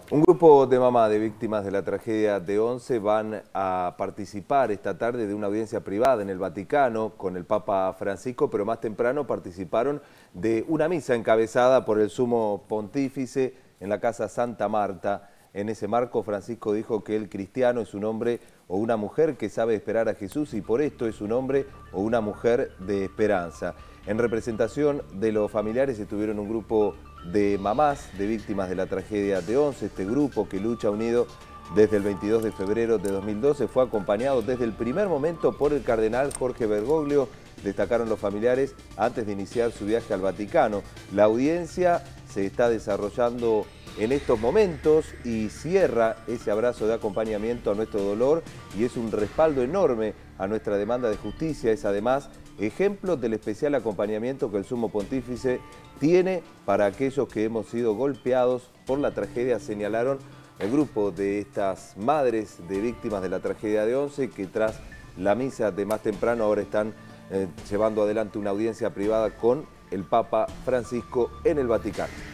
Un grupo de mamás de víctimas de la tragedia de Once van a participar esta tarde de una audiencia privada en el Vaticano con el Papa Francisco, pero más temprano participaron de una misa encabezada por el Sumo Pontífice en la Casa Santa Marta. En ese marco, Francisco dijo que el cristiano es un hombre o una mujer que sabe esperar a Jesús y por esto es un hombre o una mujer de esperanza. En representación de los familiares estuvieron un grupo de mamás de víctimas de la tragedia de Once. Este grupo, que lucha unido desde el 22 de febrero de 2012, fue acompañado desde el primer momento por el cardenal Jorge Bergoglio, destacaron los familiares antes de iniciar su viaje al Vaticano. La audiencia se está desarrollando en estos momentos y cierra ese abrazo de acompañamiento a nuestro dolor y es un respaldo enorme a nuestra demanda de justicia. Es además ejemplo del especial acompañamiento que el Sumo Pontífice tiene para aquellos que hemos sido golpeados por la tragedia, señalaron el grupo de estas madres de víctimas de la tragedia de Once, que tras la misa de más temprano ahora están llevando adelante una audiencia privada con el Papa Francisco en el Vaticano.